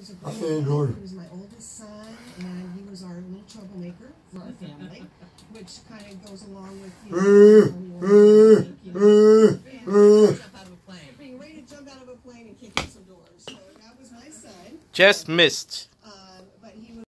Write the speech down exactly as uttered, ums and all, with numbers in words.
was a great He was my oldest son, and he was our little troublemaker for our family, which kind of goes along with, you know, you know, being ready to jump out of a plane and kick in some doors. So that was my son. Just missed.